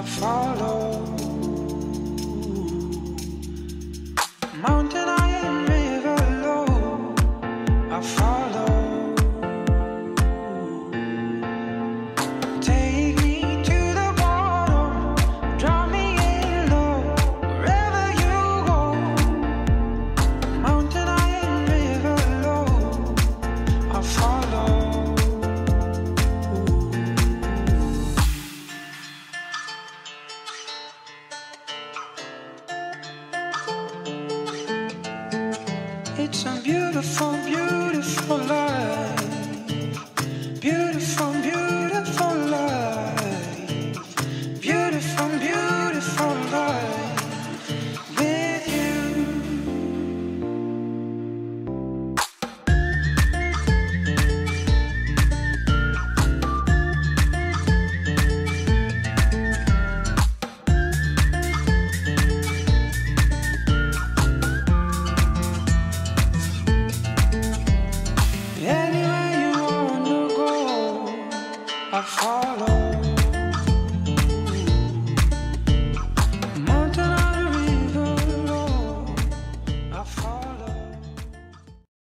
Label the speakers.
Speaker 1: follow. Mountain high and river low, I follow. Take me to the bottom, drop me in low, wherever you go. Mountain high and river low, I follow. It's a beautiful